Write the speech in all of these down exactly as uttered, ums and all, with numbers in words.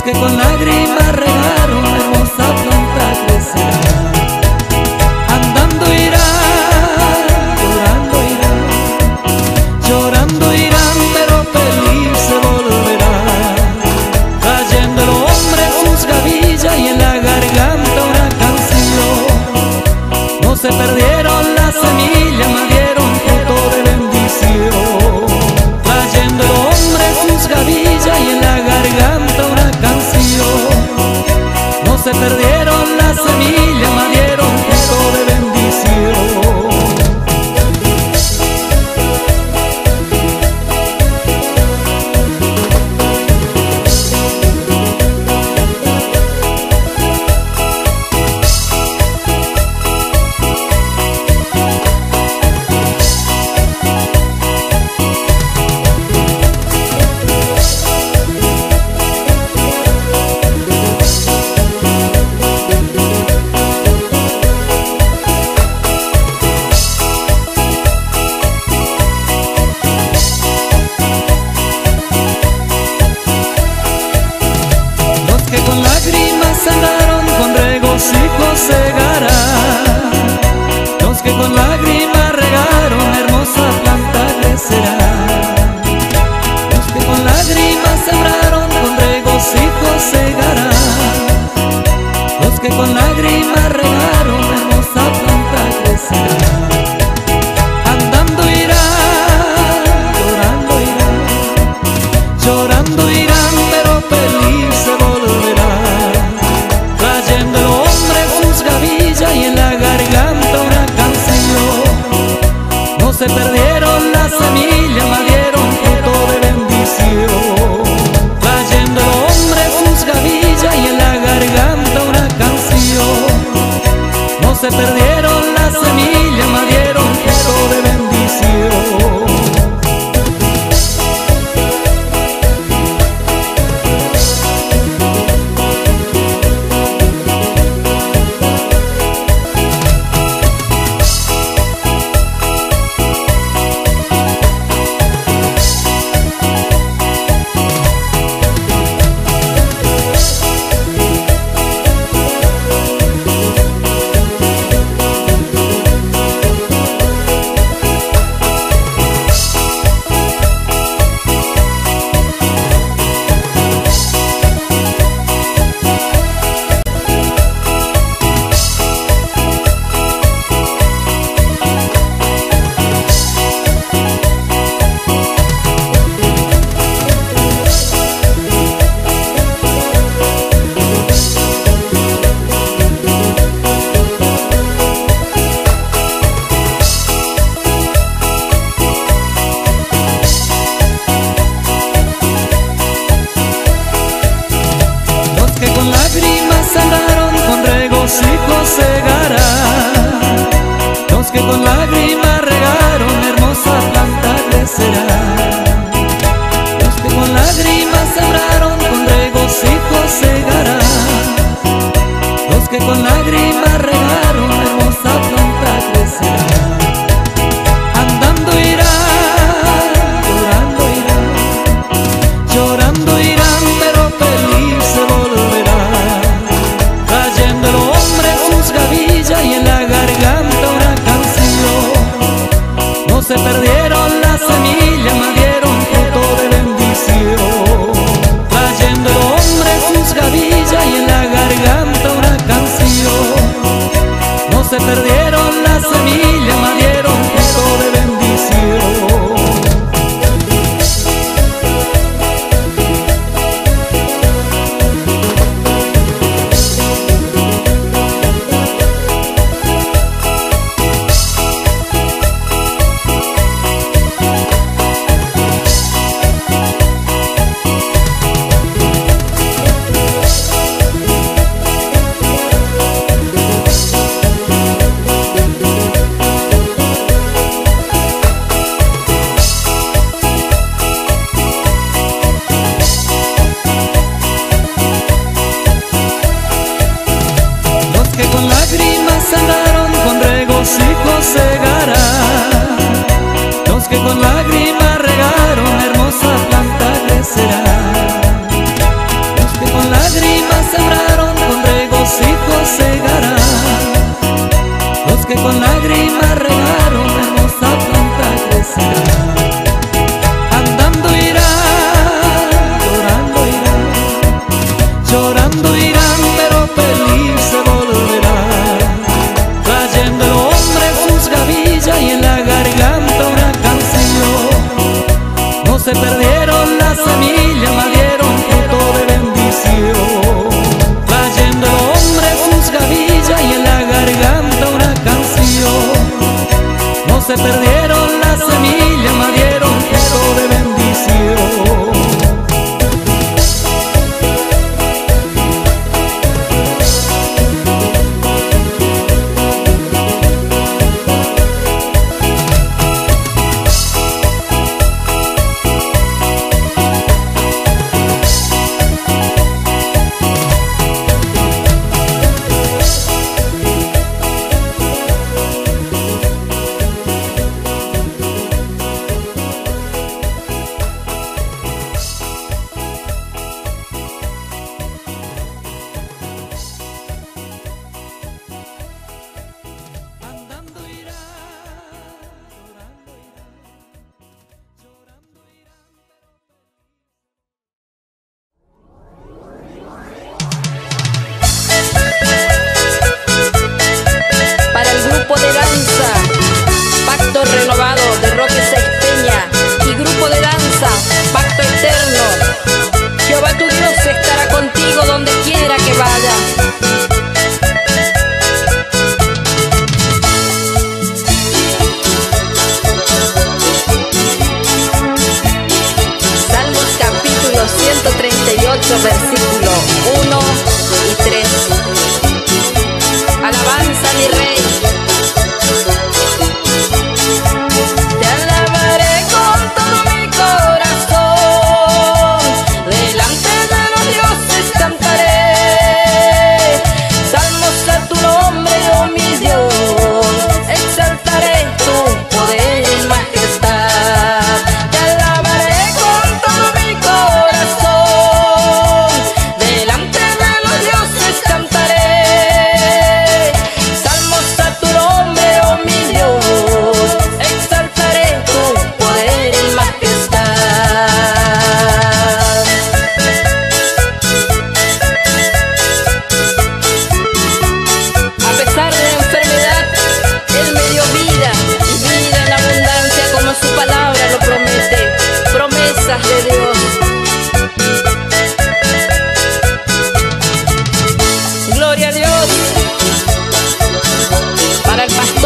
los que con lágrimas regaron hermosa planta crecerá. Andando irán, llorando irán, llorando irán, pero feliz se volverá, trayendo el hombre sus gavillas y en la garganta una canción. No se perdieron las semillas, mas dieron fruto de bendición, trayendo el hombre sus gavillas y en la garganta una canción. No se perdieron las semillas, mas dieron fruto de bendición. Que con lágrimas sembraron, con regocijo segarán. Los que con lágrimas regaron, hermosa planta crecerá. Los que con lágrimas sembraron, con regocijo segarán. Los que con lágrimas regaron, hermosa planta crecerá. Andando irán, llorando irán, llorando irán, pero feliz se volverá, trayendo el hombre sus gavillas y en la garganta una canción. No se perdieron las semillas, mas dieron fruto de bendición, trayendo el hombre sus gavillas y en la garganta una canción. No se perdieron las semillas, mas dieron fruto de bendición. Que con lágrimas sembraron, con regocijo segarán. Los que con lágrimas regaron, hermosa planta crecerá. Los que con lágrimas sembraron, con regocijo segarán. Los que con lágrimas regaron, hermosa planta crecerá. Andando irán, llorando irán, llorando irán, pero feliz se volverá, trayendo el hombre sus gavillas y en la garganta una canción. No se perdieron las semillas, mas dieron fruto de bendición, trayendo el hombre sus gavillas y en la garganta una canción. No se perdieron las semillas, mas dieron fruto de bendición.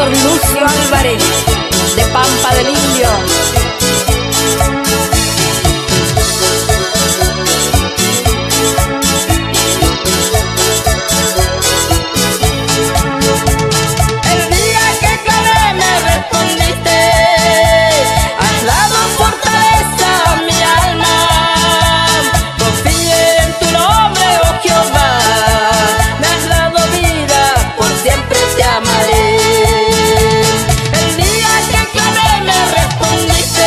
por Lucio Álvarez, de Pampa del Indio. Dice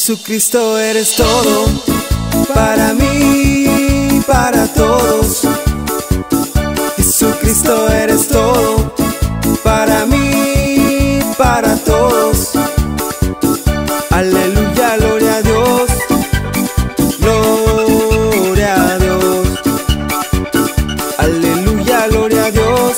Jesucristo eres todo, para mí, para todos. Jesucristo eres todo, para mí, para todos. Aleluya, gloria a Dios, gloria a Dios. Aleluya, gloria a Dios,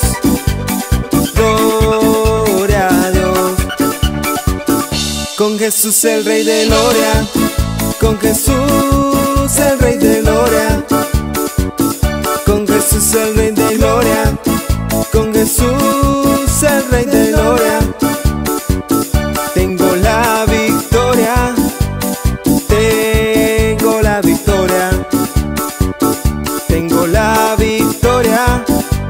gloria a Dios. Con Jesús el Rey de Gloria, con Jesús el Rey de Gloria, con Jesús el Rey de Gloria, con Jesús el Rey de Gloria. Tengo la victoria, tengo la victoria, tengo la victoria,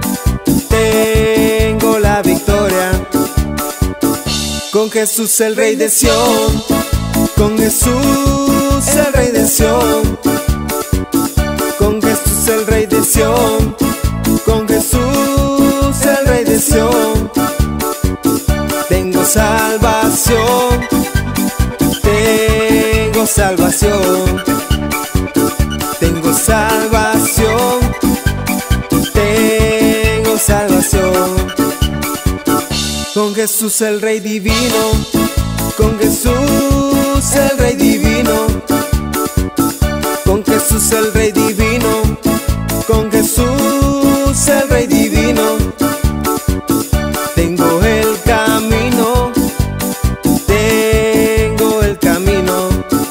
tengo la victoria. Con Jesús el Rey de Sión, con Jesús el Rey de Sión, con Jesús el Rey de Sión, con Jesús el Rey de Sión. Tengo salvación, tengo salvación, tengo salvación, tengo salvación. Con Jesús el Rey divino, con Jesús el Rey divino, con Jesús el Rey divino, con Jesús el Rey divino. Tengo el camino, tengo el camino,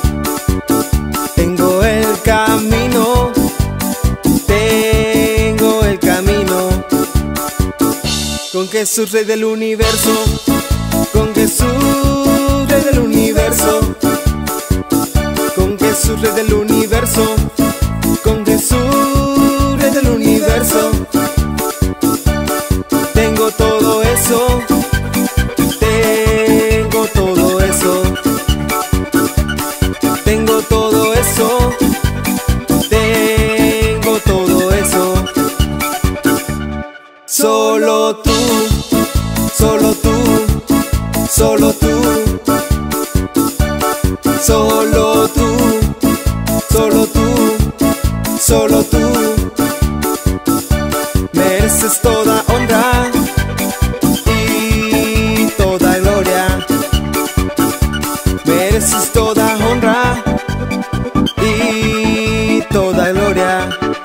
tengo el camino, tengo el camino. Con Jesús Rey del universo, con Jesús Rey del universo, con Jesús Rey del universo, con Jesús Rey del universo. Tengo todo eso, tengo todo eso, tengo todo eso, tengo todo eso. Solo tú, solo tú, solo tú, solo tú, solo tú, solo tú. Mereces toda honra y toda gloria. Mereces toda honra y toda gloria.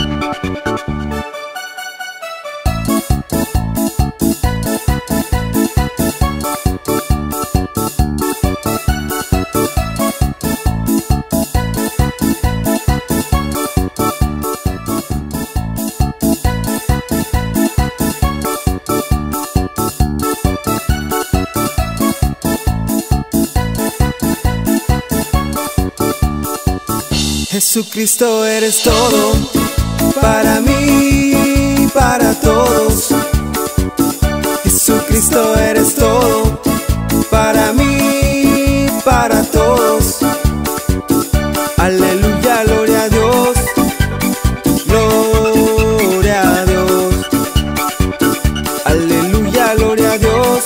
Jesucristo eres todo, para mí, para todos. Jesucristo eres todo, para mí, para todos. Aleluya, gloria a Dios, gloria a Dios. Aleluya, gloria a Dios,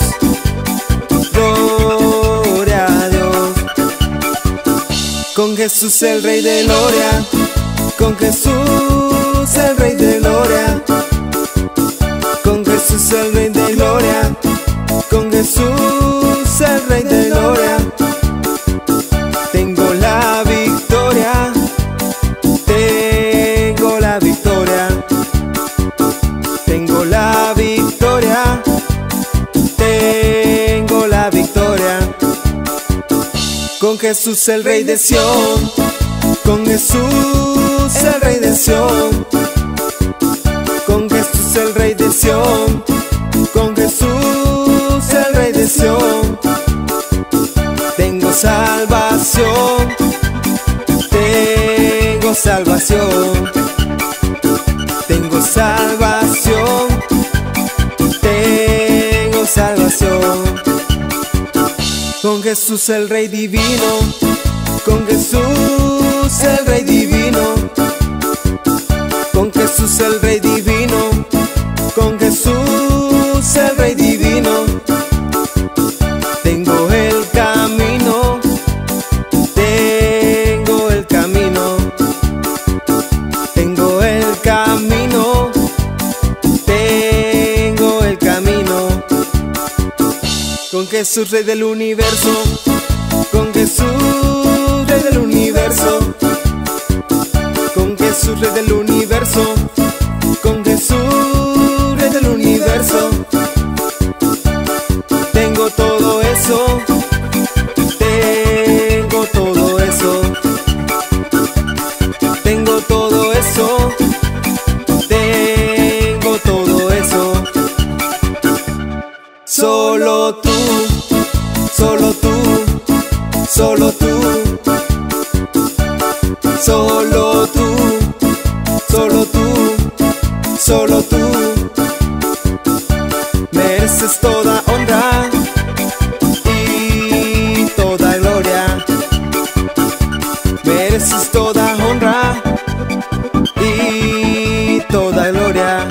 gloria a Dios. Con Jesús el Rey de Gloria, con Jesús el Rey de Gloria, con Jesús el Rey de Gloria, con Jesús el Rey de Gloria. Tengo la victoria, tengo la victoria, tengo la victoria, tengo la victoria. Con Jesús el Rey de Sión, con Jesús el Rey de Sión, con Jesús el Rey de Sión, con Jesús el Rey de Sión. Tengo salvación, tengo salvación, tengo salvación, tengo salvación. Con Jesús el Rey divino, con Jesús el Rey divino, con Jesús el Rey divino, con Jesús el Rey divino. Tengo el camino, tengo Jesús, Rey del universo, con Jesús, Rey del universo, con Jesús, Rey del universo, con Jesús, Rey del universo. Tengo todo eso, tengo todo eso, tengo todo eso, tengo todo eso. Solo tú, solo tú, solo tú, solo tú, solo tú, solo tú. Mereces toda honra y toda gloria. Mereces toda honra y toda gloria.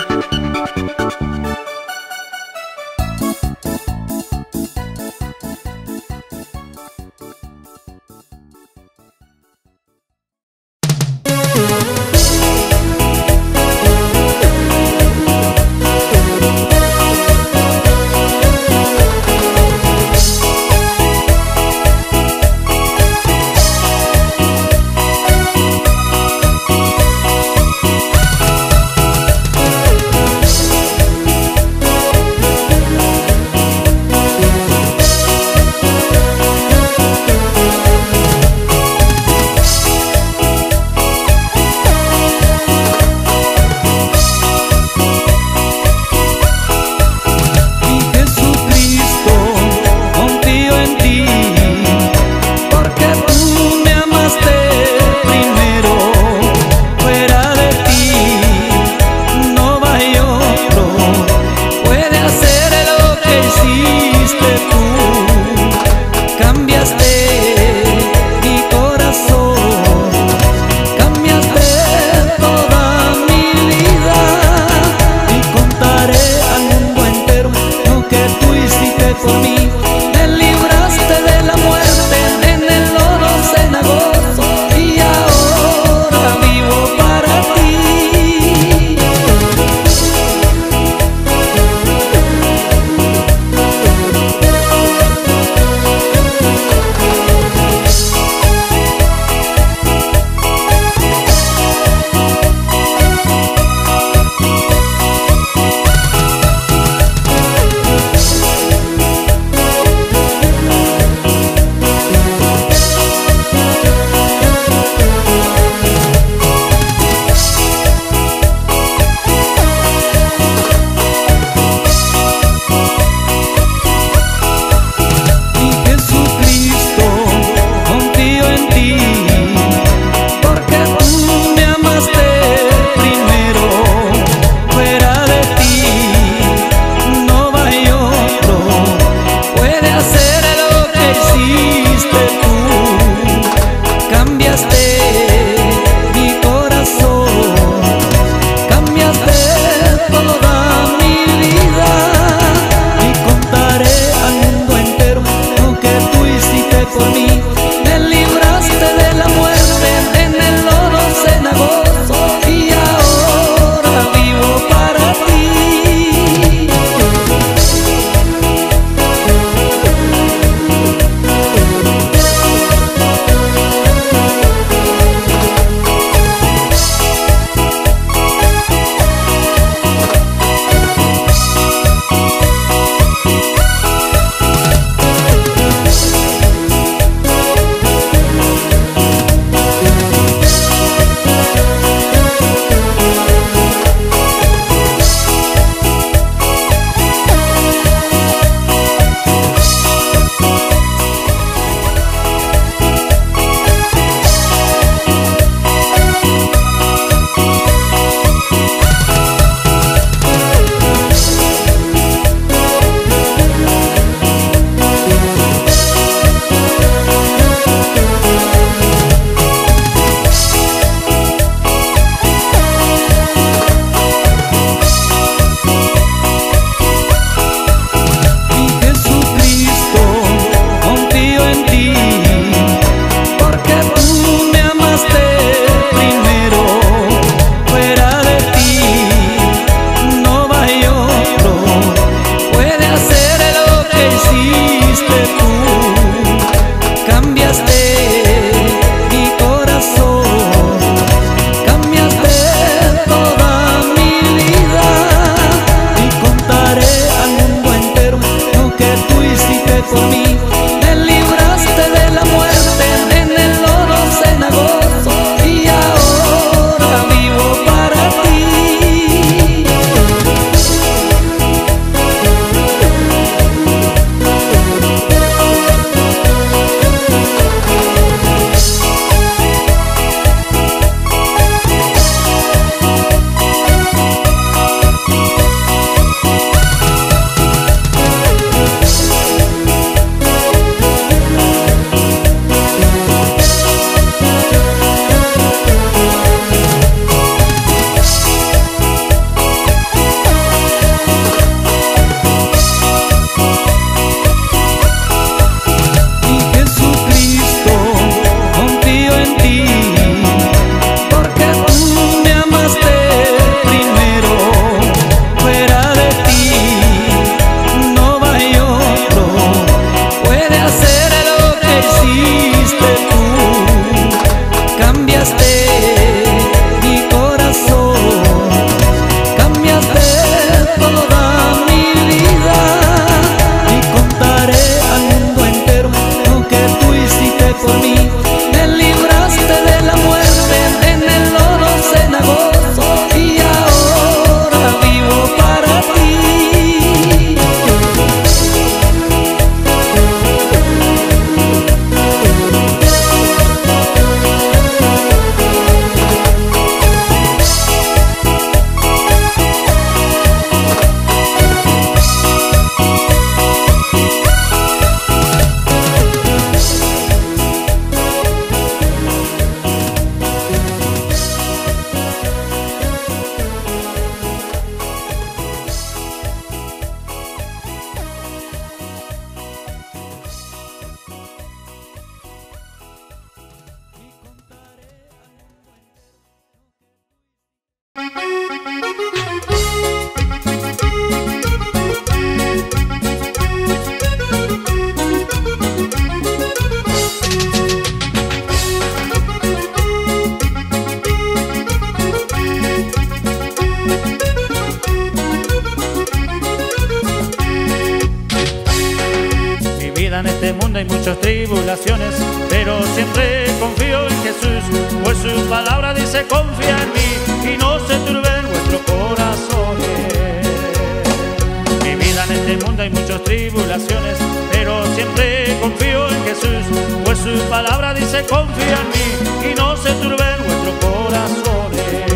mundo hay muchas tribulaciones, pero siempre confío en Jesús, pues su palabra dice confía en mí y no se turben vuestros corazones. Mi vida en este mundo hay muchas tribulaciones, pero siempre confío en Jesús, pues su palabra dice confía en mí y no se turben vuestros corazones.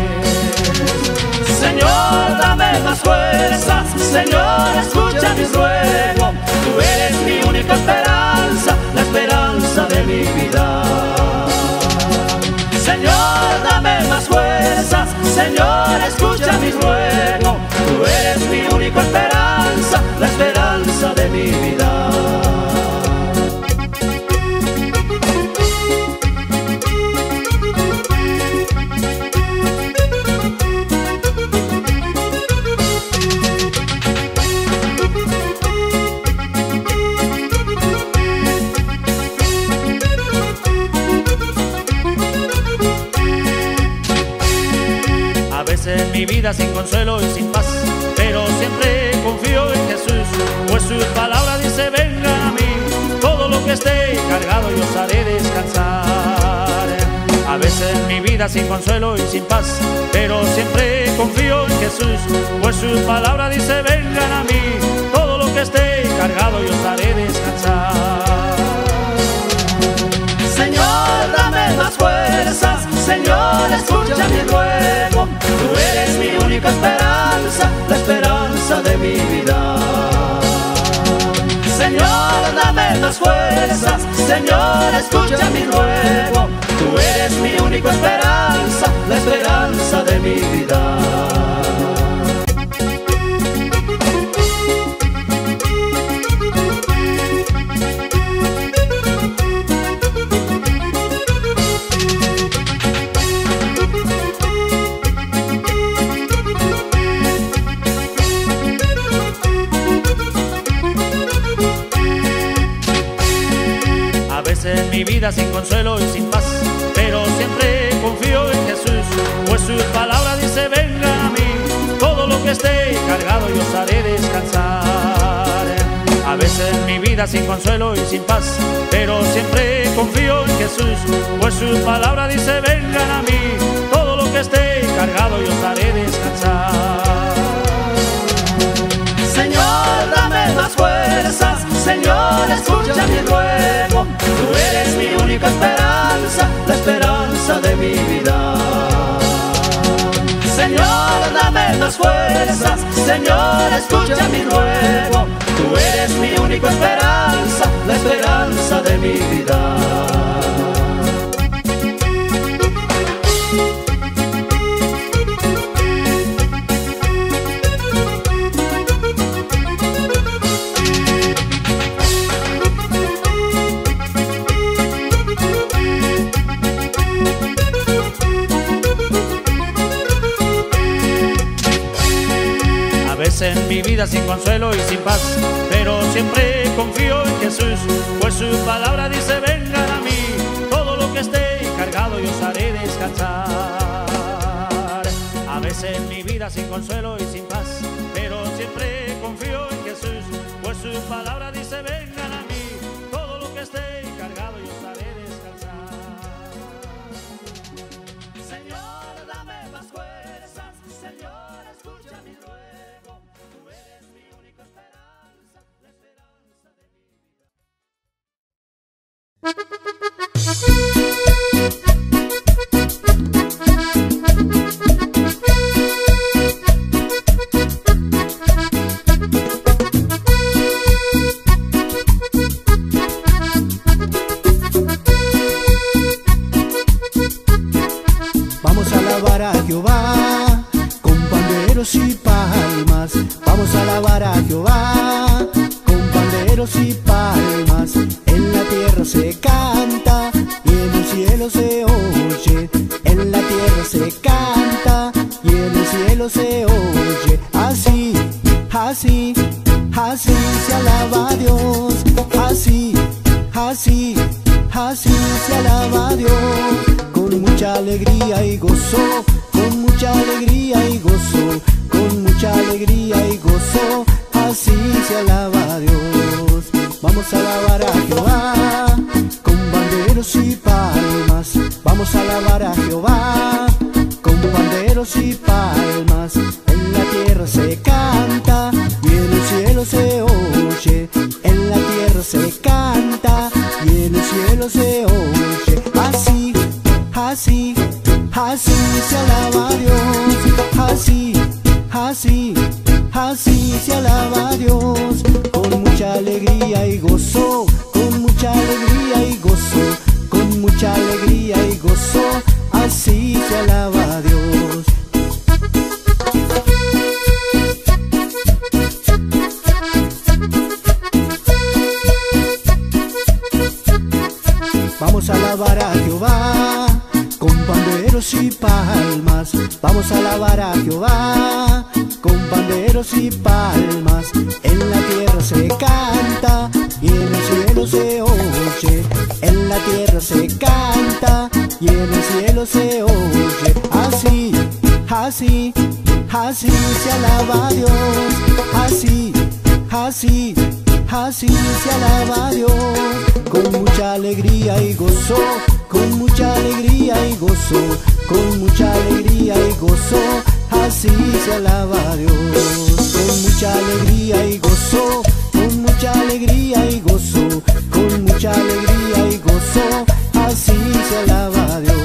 Señor, dame más fuerzas, Señor, escucha mis ruegos. Tú eres mi única esperanza, la esperanza de mi vida. Señor, dame más fuerzas, Señor, escucha mis ruegos. Tú eres mi única esperanza, la esperanza de mi vida. En mi vida sin consuelo y sin paz, pero siempre confío en Jesús, pues su palabra dice vengan a mí, todo lo que esté cargado yo os haré descansar. A veces en mi vida sin consuelo y sin paz, pero siempre confío en Jesús, pues su palabra dice vengan a mí, todo lo que esté cargado yo os haré descansar. Señor, dame más fuerzas, Señor, escucha mi ruego. Tú eres mi única esperanza, la esperanza de mi vida. Señor, dame más fuerzas, Señor, escucha mi ruego. Tú eres mi única esperanza, la esperanza de mi vida. En mi vida sin consuelo y sin paz, pero siempre confío en Jesús, pues su palabra dice vengan a mí, todo lo que esté cargado yo os haré descansar. A veces en mi vida sin consuelo y sin paz, pero siempre confío en Jesús, pues su palabra dice vengan a mí, todo lo que esté cargado yo os haré descansar. Señor, dame más fuerzas, Señor, escucha mi ruego. Tú eres mi única esperanza, la esperanza de mi vida. Señor, dame más fuerzas, Señor, escucha mi ruego. Tú eres mi única esperanza, la esperanza de mi vida. En mi vida sin consuelo y sin paz, pero siempre confío en Jesús, pues su palabra dice vengan a mí, todo lo que esté cargado yo os haré descansar. A veces en mi vida sin consuelo y sin paz, pero siempre confío en Jesús, pues su palabra dice vengan a mí, todo lo que esté cargado yo os haré descansar. Señor, dame más fuerzas, Señor, escucha mi ruego. Vamos a alabar a Jehová con panderos y palmas. Vamos a alabar a Jehová con panderos y palmas. En la tierra se canta y en el cielo se oye. En la tierra se canta y en el cielo se oye. Así, así, así se alaba a Dios. Así, así, así se alaba a Dios. Con mucha alegría y gozo, con mucha alegría y gozo, con mucha alegría y gozo, así se alaba a Dios. Vamos a alabar a Jehová panderos y palmas, en la tierra se canta y en el cielo se oye, en la tierra se canta y en el cielo se oye. Así, así, así se alaba a Dios, así, así, así se alaba a Dios, con mucha alegría y gozo, con mucha alegría y gozo, con mucha alegría y gozo, así se alaba a Dios. Vamos a alabar a Jehová con panderos y palmas, vamos a alabar a Jehová con panderos y palmas, en la tierra se canta y en el cielo se oye, en la tierra se canta y en el cielo se oye. Así, así, así se alaba a Dios, así, así, así se alaba a Dios, con mucha alegría y gozo, con mucha alegría y gozo, con mucha alegría y gozo, así se alaba a Dios, con mucha alegría y gozo, con mucha alegría y gozo, con mucha alegría y gozo, así se alaba a Dios.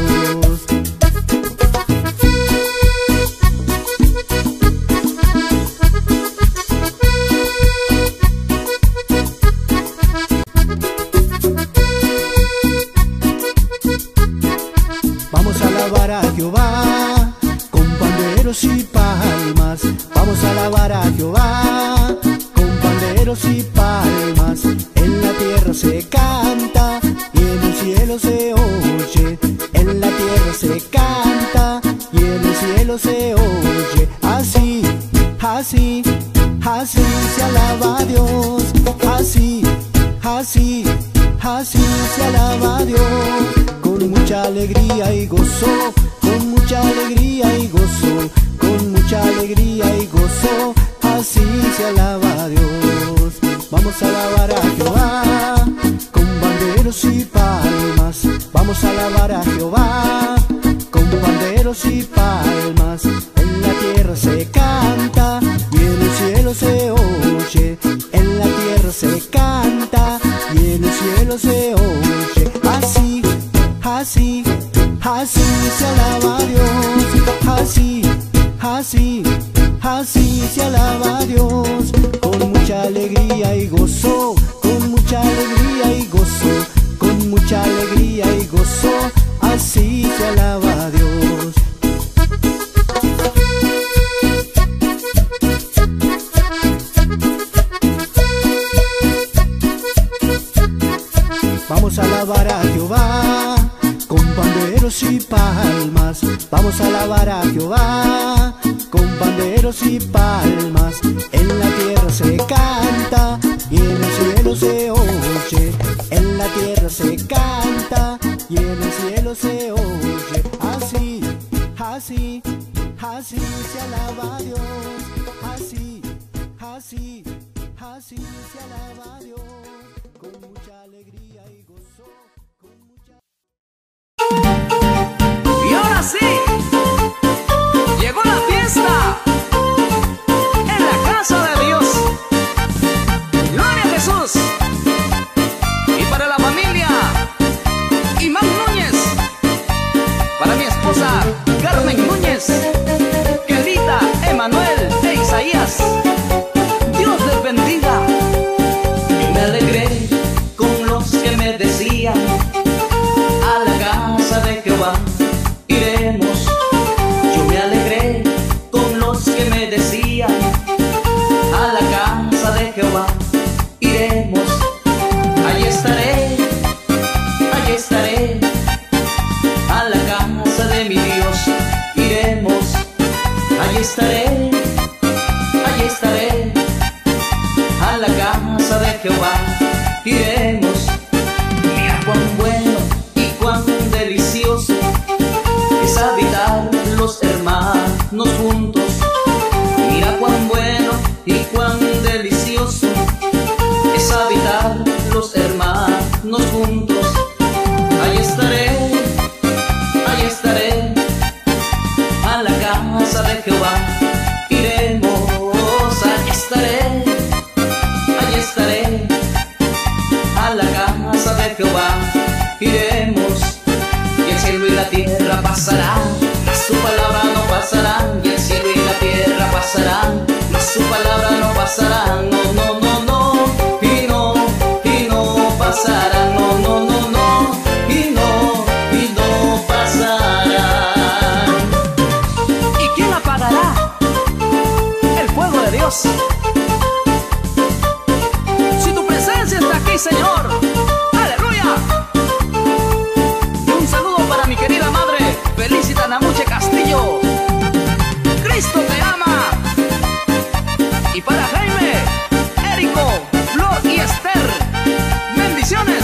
Vamos a alabar a Jehová con panderos y palmas, vamos a alabar a Jehová con panderos y palmas, en la tierra se canta y en el cielo se oye, en la tierra se canta y en el cielo se oye. Así, así, así se alaba a Dios, así, así, así se alaba a Dios, con mucha alegría y gozo, con mucha alegría y gozo, con mucha alegría y gozo, así se alaba a Dios. Vamos a alabar a Jehová con panderos y palmas, vamos a alabar a Jehová con panderos y palmas, en la tierra se canta y en el cielo se oye, en la tierra se canta y en el cielo se oye. Así, así, así se alaba a Dios, así, así, así se alaba a Dios, con mucha alegría y gozo, con mucha alegría y gozo, con mucha alegría y gozo, así se alaba a Dios. Vamos a alabar a Jehová con panderos y palmas, vamos a alabar a Jehová con panderos y palmas, en la tierra se canta y en el cielo se oye, en la tierra se canta y en el cielo se oye. Así, así, así se alaba a Dios, así, así, así se alaba a Dios, con mucha alegría y gozo, con mucha... Y ahora sí, llegó la fiesta en la casa de Dios. Gloria a Jesús. Y para la familia Imán Núñez, para mi esposa Carmen Núñez, Kelita, Emanuel e Isaías, Dios les bendiga. Yo me alegré con los que me decían, a la casa de Jehová iremos. Yo me alegré con los que me decían, a la casa de Jehová iremos. Allí estaré, allí estaré, a la casa de mi Dios iremos. Allí estaré, allí estaré, a la casa de Jehová iremos. Mira cuán bueno y cuán delicioso es habitar los hermanos juntos. Mira cuán bueno y cuán delicioso es habitar los hermanos juntos. Allí estaré, allí estaré, a la casa pasará, mas su palabra no pasará. Y el cielo y la tierra pasarán, mas su palabra no pasará. No, no, no, no, y no, y no pasará. No, no, no, no, y no, y no pasará. ¿Y quién apagará el fuego de Dios? Si tu presencia está aquí, Señor. ¡Aleluya! Y un saludo para mi querida madre, Felicita Namuche Castillo. Cristo te ama. Y para Jaime, Érico, Flor y Esther, bendiciones.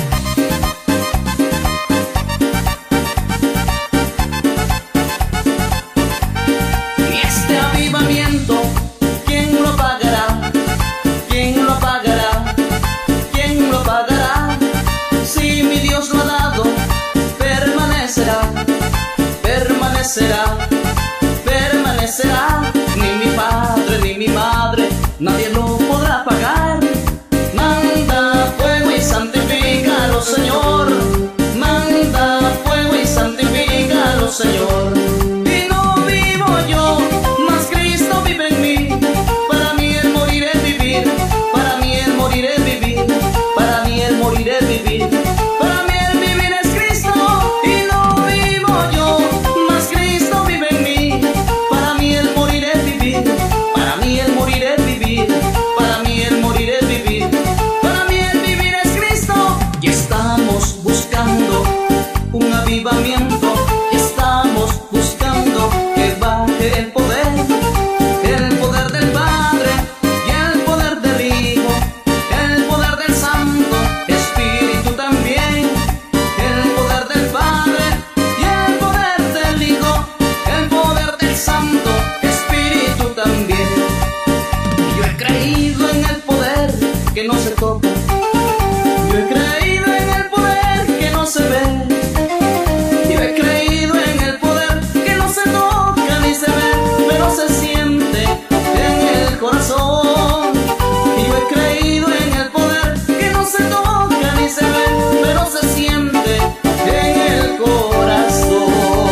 Y este avivamiento, ¿quién lo pagará? ¿Quién lo pagará? ¿Quién lo pagará? Si mi Dios lo ha dado, permanecerá, permanecerá, permanecerá. Ni mi padre ni mi madre, nadie lo podrá pagar. Manda fuego y santifícalo, Señor. Manda fuego y santifícalo, Señor. Y no vivo yo, mas Cristo vive en mí. Para mí el morir es vivir, para mí el morir es vivir, para mí el morir es vivir, para mí el vivir es Cristo. Y no vivo yo, mas Cristo vive en mí. Para mí el morir es vivir, para mí el morir es vivir, para mí el morir es vivir, para mí el vivir es Cristo. Y estamos buscando un avivamiento, y estamos buscando que baje el poder, el poder del Padre y el poder del Hijo, el poder del Santo Espíritu también, el poder del Padre y el poder del Hijo, el poder del Santo Espíritu también. Yo he creído en el poder que no se toca, yo he creído en el poder que no se ve, yo he creído en el poder que no se toca ni se ve, pero se siente en el corazón. Y yo he creído en el poder que no se toca ni se ve, pero se siente en el corazón.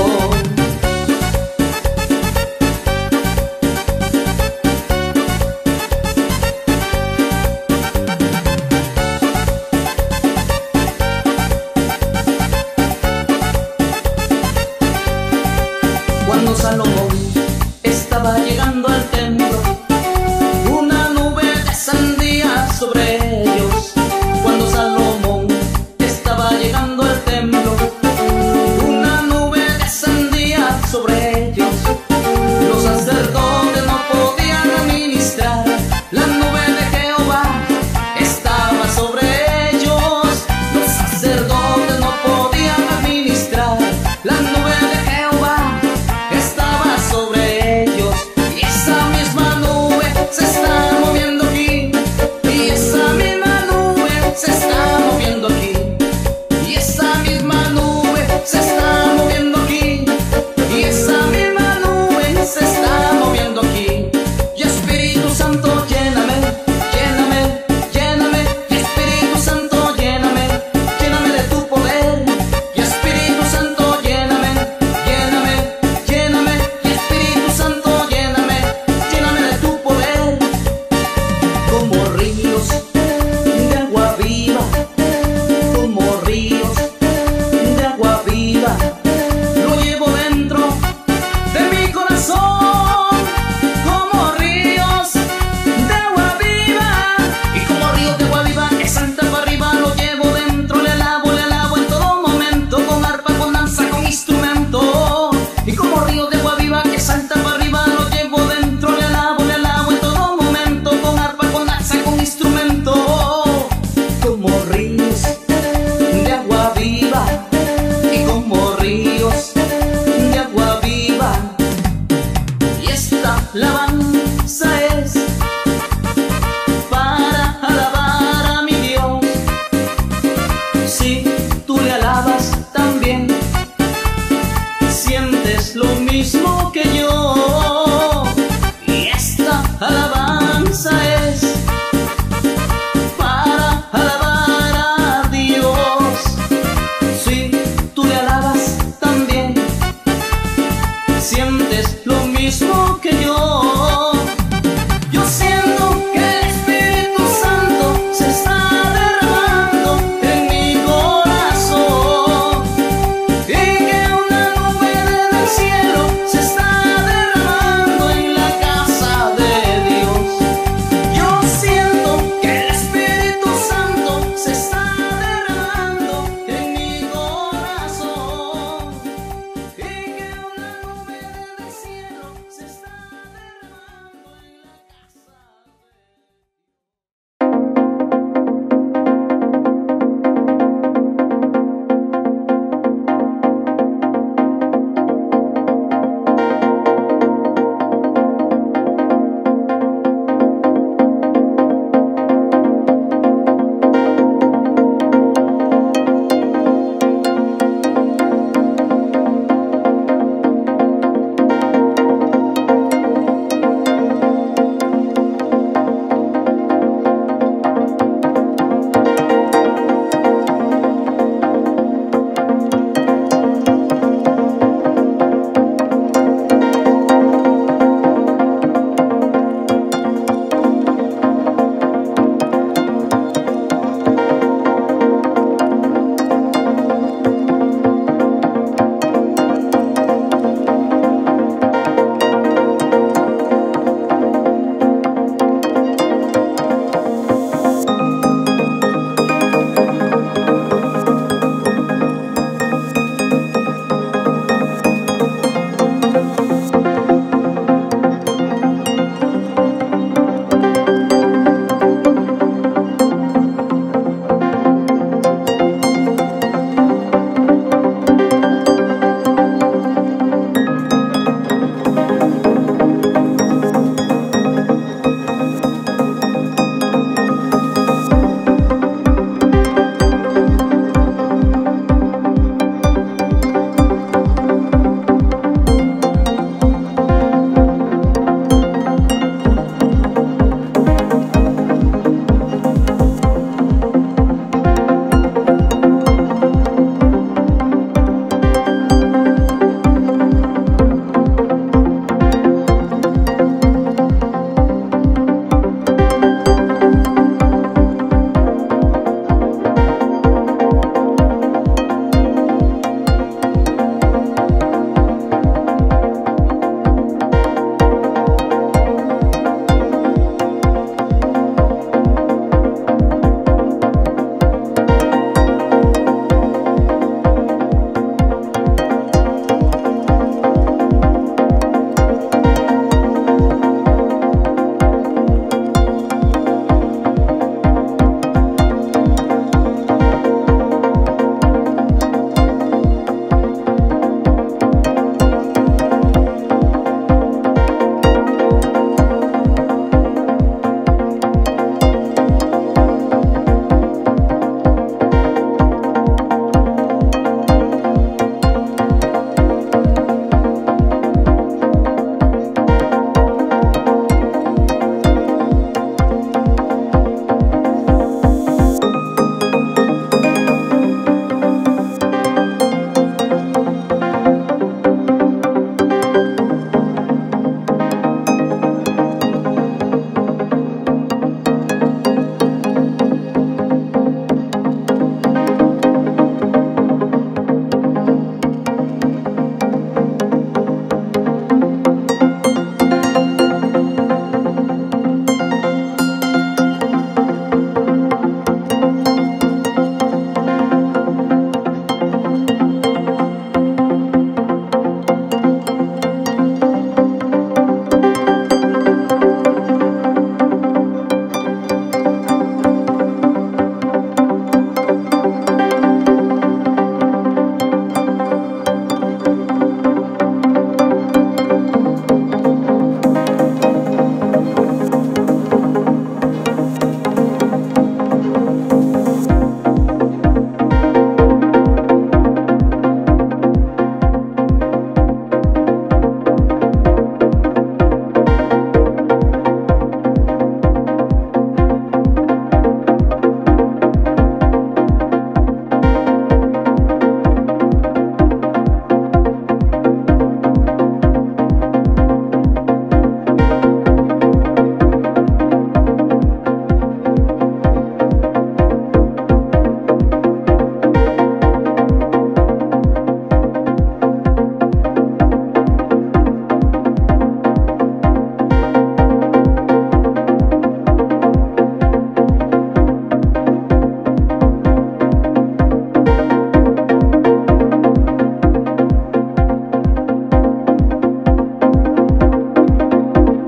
Cuando Salomón estaba llegando al templo, una nube descendía sobre ellos. Cuando Salomón estaba llegando al templo, una nube descendía sobre ellos. Los sacerdotes no podían administrar, la nube de Jehová estaba sobre ellos. Los sacerdotes no podían administrar, la nube de Jehová estaba sobre ellos. Y esa misma nube se está moviendo aquí, y esa misma nube se está moviendo aquí, y esa misma nube se está moviendo aquí, y esa misma nube se está moviendo aquí. Y Espíritu Santo, lléname, lléname, lléname. Y Espíritu Santo, lléname, lléname de tu poder. Y Espíritu Santo, lléname, lléname, lléname. Y Espíritu Santo, lléname, lléname de tu poder. Como ríos de agua viva, como ríos de agua viva, lo llevo dentro de mi corazón. Como ríos de agua viva, y como ríos de agua viva que salta para arriba, lo llevo dentro, le alabo, le alabo en todo momento, con arpa, con danza, con instrumento. Y como ríos de agua viva que salta para arriba, lo llevo dentro, le alabo, le alabo en todo momento, con arpa, con danza, con instrumento. Como ríos de agua viva, y como ríos de agua viva. Y esta alabanza es para alabar a mi Dios. Si tú le alabas también, sientes lo mismo que yo. Y esta alabanza es para alabar a Dios. Si tú le alabas también, sientes lo mismo que yo.